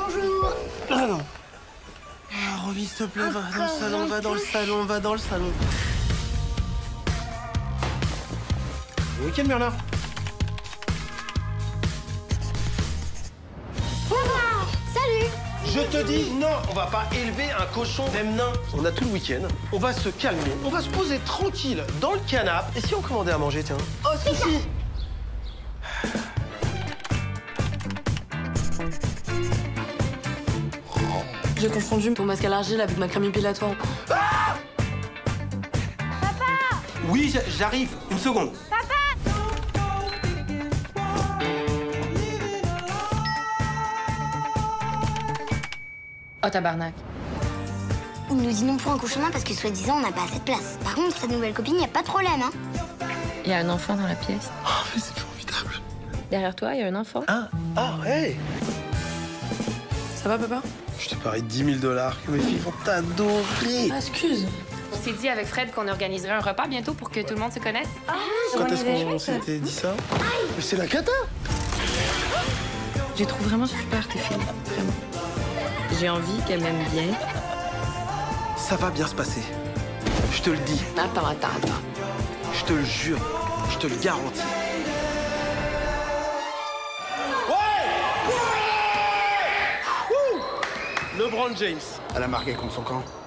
Bonjour. Ah non. Ah, Romy, s'il te plaît, va dans le salon, va dans le salon, va dans le salon. Bon week-end, Bernard. Salut. Je te dis, non, on va pas élever un cochon, même nain. On a tout le week-end, on va se calmer, on va se poser tranquille dans le canapé. Et si on commandait à manger, tiens? Oh, si, si. J'ai confondu ton masque à l'argile avec ma crème épilatoire. Ah! Papa! Oui, j'arrive. Une seconde. Oh, tabarnak. Il nous dit non pour un couchement parce que soi-disant on n'a pas assez de place. Par contre, sa nouvelle copine, y a pas de problème, hein. Il y a un enfant dans la pièce. Oh, mais c'est formidable. Derrière toi, il y a un enfant. Ah, hey! Ça va, papa? Je te parie $10 000 que mes filles vont t'adorer. Ah, excuse. On s'est dit avec Fred qu'on organiserait un repas bientôt pour que tout le monde se connaisse. Quand est-ce qu'on s'était dit ça? Mais c'est la cata! Je les trouve vraiment super, tes filles. Vraiment. J'ai envie qu'elles m'aiment bien. Ça va bien se passer. Je te le dis. Attends. Je te le jure. Je te le garantis. LeBron James. Elle a marqué contre son camp.